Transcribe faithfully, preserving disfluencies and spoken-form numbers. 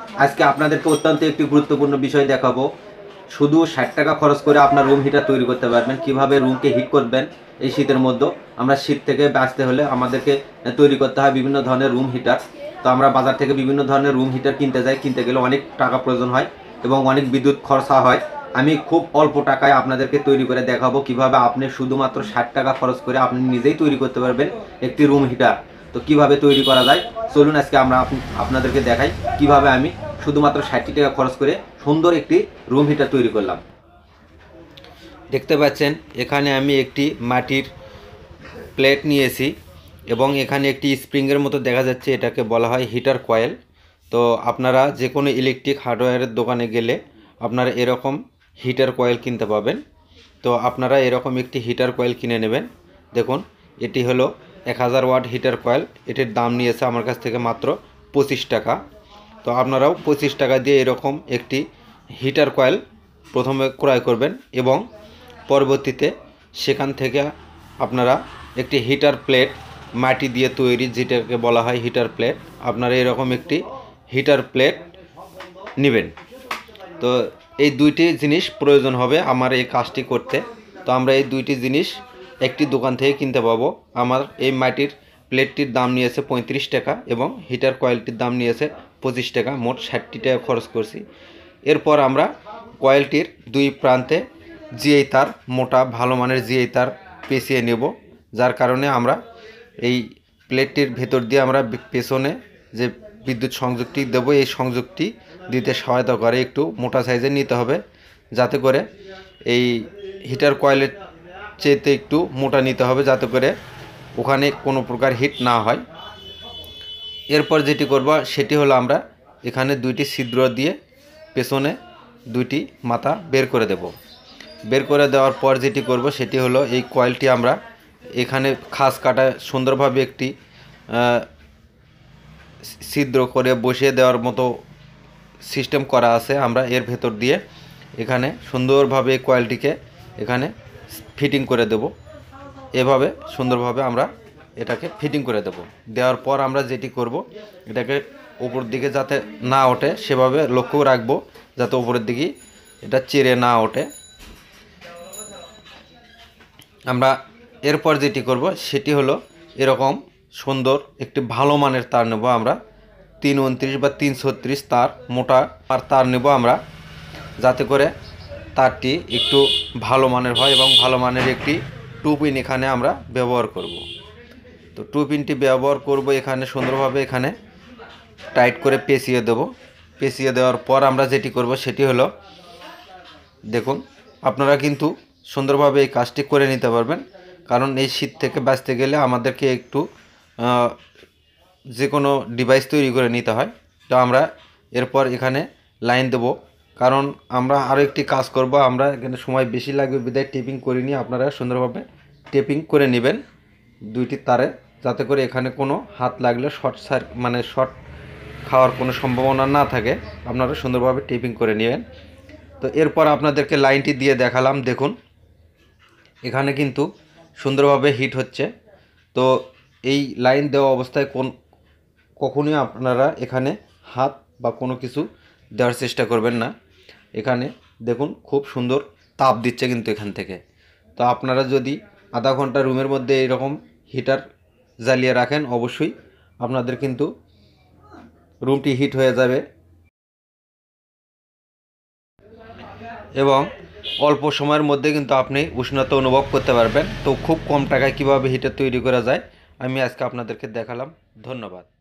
আজকে আপনাদেরকে অত্যন্ত একটি গুরুত্বপূর্ণ বিষয় দেখাবো। শুধু ষাট টাকা খরচ করে আপনার রুম হিটার তৈরি করতে পারবেন। কিভাবে রুমকে হিট করবেন এই শীতের মধ্যে। আমরা শীত থেকে বাঁচতে হলে আমাদেরকে তৈরি করতে হয় বিভিন্ন ধরনের রুম হিটার। তো আমরা বাজার থেকে বিভিন্ন ধরনের রুম হিটার কিনতে যাই, কিনতে গেলে অনেক টাকা প্রয়োজন হয় এবং অনেক বিদ্যুৎ খরচা হয়। আমি খুব অল্প টাকায় আপনাদেরকে তৈরি করে দেখাবো কিভাবে আপনি শুধুমাত্র ষাট টাকা খরচ করে আপনি নিজেই তৈরি করতে পারবেন একটি রুম হিটার। তো কিভাবে তৈরি করা যায় চলুন আজকে আমরা আপনাদেরকে দেখাই কিভাবে আমি শুধুমাত্র ষাট টাকা খরচ করে সুন্দর একটি রুম হিটার তৈরি করলাম। দেখতে পাচ্ছেন এখানে আমি একটি মাটির প্লেট নিয়েছি এবং এখানে একটি স্প্রিংয়ের মতো দেখা যাচ্ছে, এটাকে বলা হয় হিটার কয়েল। তো আপনারা যে কোনো ইলেকট্রিক হার্ডওয়্যারের দোকানে গেলে আপনারা এরকম হিটার কয়েল কিনতে পাবেন। তো আপনারা এরকম একটি হিটার কয়েল কিনে নেবেন। দেখুন এটি হলো এক হাজার ওয়াট হিটার কয়েল। এটির দাম নিয়েছে আমার কাছ থেকে মাত্র পঁচিশ টাকা। তো আপনারাও পঁচিশ টাকা দিয়ে এরকম একটি হিটার কয়েল প্রথমে ক্রয় করবেন এবং পরবর্তীতে সেখান থেকে আপনারা একটি হিটার প্লেট মাটি দিয়ে তৈরি, যেটাকে বলা হয় হিটার প্লেট, আপনারা এরকম একটি হিটার প্লেট নেবেন। তো এই দুইটি জিনিস প্রয়োজন হবে আমার এই কাজটি করতে। তো আমরা এই দুইটি জিনিস একটি দোকান থেকে কিনতে পাবো। আমার এই মাটির প্লেটটির দাম নিয়েছে পঁয়ত্রিশ টাকা এবং হিটার কয়েলটির দাম নিয়েছে পঁচিশ টাকা, মোট ষাটটি টাকা খরচ করছি। এরপর আমরা কয়েলটির দুই প্রান্তে জিআই তার, মোটা ভালো মানের জিআই তার পেঁচিয়ে নেব, যার কারণে আমরা এই প্লেটটির ভেতর দিয়ে আমরা পেছনে যে বিদ্যুৎ সংযোগটি দেবো এই সংযোগটি দিতে সহায়তা করে। একটু মোটা সাইজের নিতে হবে যাতে করে এই হিটার কয়েলের চেয়েতে একটু মোটা নিতে হবে যাতে করে ওখানে কোনো প্রকার হিট না হয়। এরপর যেটি করব সেটি হলো আমরা এখানে দুইটি ছিদ্র দিয়ে পেছনে দুইটি মাথা বের করে দেব। বের করে দেওয়ার পর যেটি করব সেটি হলো এই কয়েলটি আমরা এখানে খাস কাটা সুন্দরভাবে একটি ছিদ্র করে বসিয়ে দেওয়ার মতো সিস্টেম করা আছে। আমরা এর ভেতর দিয়ে এখানে সুন্দরভাবে এই কয়েলটিকে এখানে ফিটিং করে দেব। এভাবে সুন্দরভাবে আমরা এটাকে ফিটিং করে দেব। দেওয়ার পর আমরা যেটি করব এটাকে উপর দিকে যাতে না ওঠে সেভাবে লক্ষ্য রাখবো যাতে উপরের দিকে এটা চেড়ে না ওঠে। আমরা এরপর যেটি করব সেটি হলো এরকম সুন্দর একটি ভালো মানের তার নেব। আমরা তিন উনত্রিশ বা তিন ছত্রিশ তার মোটা আর তার নেব আমরা, যাতে করে তারটি একটু ভালো মানের হয় এবং ভালো মানের একটি টু পিন এখানে আমরা ব্যবহার করব। তো টু পিনটি ব্যবহার করব এখানে সুন্দরভাবে এখানে টাইট করে পেঁচিয়ে দেব। পেঁচিয়ে দেওয়ার পর আমরা যেটি করব সেটি হলো, দেখুন আপনারা কিন্তু সুন্দরভাবে এই কাজটি করে নিতে পারবেন, কারণ এই শীত থেকে বাঁচতে গেলে আমাদেরকে একটু যে কোনো ডিভাইস তৈরি করে নিতে হয়। তো আমরা এরপর এখানে লাইন দেব, কারণ আমরা আরও একটি কাজ করব। আমরা এখানে সময় বেশি লাগবে বিদায় টেপিং করে নিয়ে আপনারা সুন্দরভাবে টেপিং করে নেবেন দুইটি তারে, যাতে করে এখানে কোনো হাত লাগলে শর্ট সার মানে শর্ট খাওয়ার কোনো সম্ভাবনা না থাকে। আপনারা সুন্দরভাবে টেপিং করে নেবেন। তো এরপর আপনাদেরকে লাইনটি দিয়ে দেখালাম। দেখুন এখানে কিন্তু সুন্দরভাবে হিট হচ্ছে। তো এই লাইন দেওয়া অবস্থায় কোন কখনোই আপনারা এখানে হাত বা কোনো কিছু দেওয়ার চেষ্টা করবেন না। এখানে দেখুন খুব সুন্দর তাপ দিচ্ছে কিন্তু এখান থেকে। তো আপনারা যদি আধা ঘন্টা রুমের মধ্যে এরকম হিটার জ্বালিয়ে রাখেন অবশ্যই আপনাদের কিন্তু রুমটি হিট হয়ে যাবে এবং অল্প সময়ের মধ্যে কিন্তু আপনি উষ্ণতা অনুভব করতে পারবেন। তো খুব কম টাকায় কীভাবে হিটার তৈরি করা যায় আমি আজকে আপনাদেরকে দেখালাম। ধন্যবাদ।